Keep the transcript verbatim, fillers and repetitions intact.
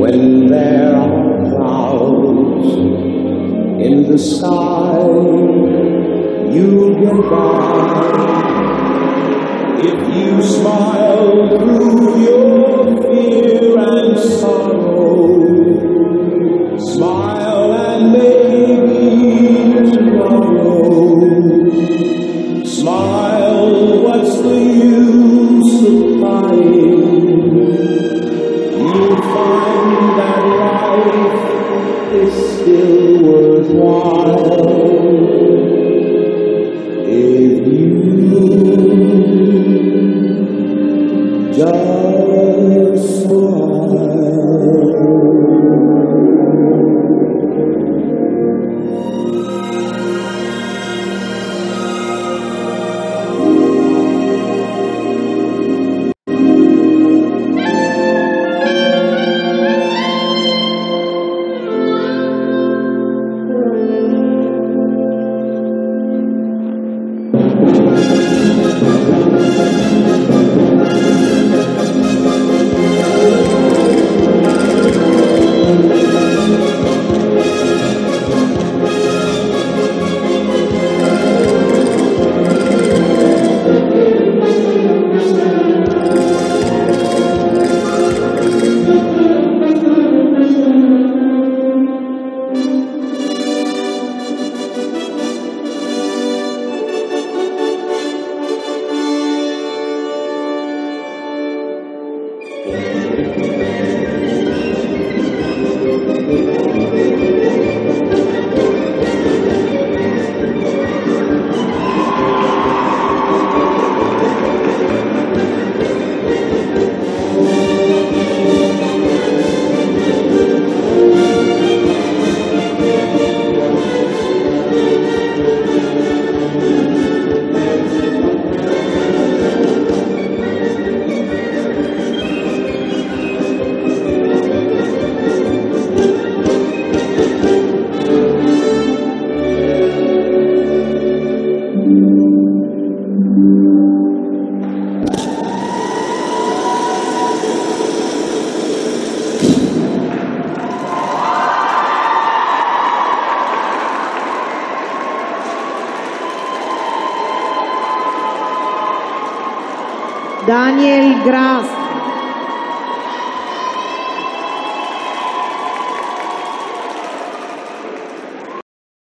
When there are clouds in the sky, you'll get by. If you smile through your fear and sorrow, smile and maybe tomorrow. Smile, what's the use of crying? You'll find that life is still worthwhile if you just smile. Daniel Grass.